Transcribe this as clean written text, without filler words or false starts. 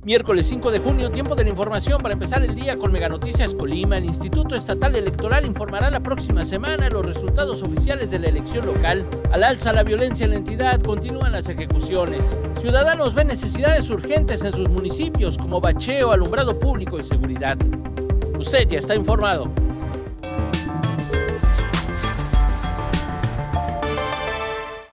Miércoles 5 de junio, tiempo de la información para empezar el día con Mega Noticias Colima. El Instituto Estatal Electoral informará la próxima semana los resultados oficiales de la elección local. Al alza la violencia en la entidad, continúan las ejecuciones. Ciudadanos ven necesidades urgentes en sus municipios como bacheo, alumbrado público y seguridad. Usted ya está informado.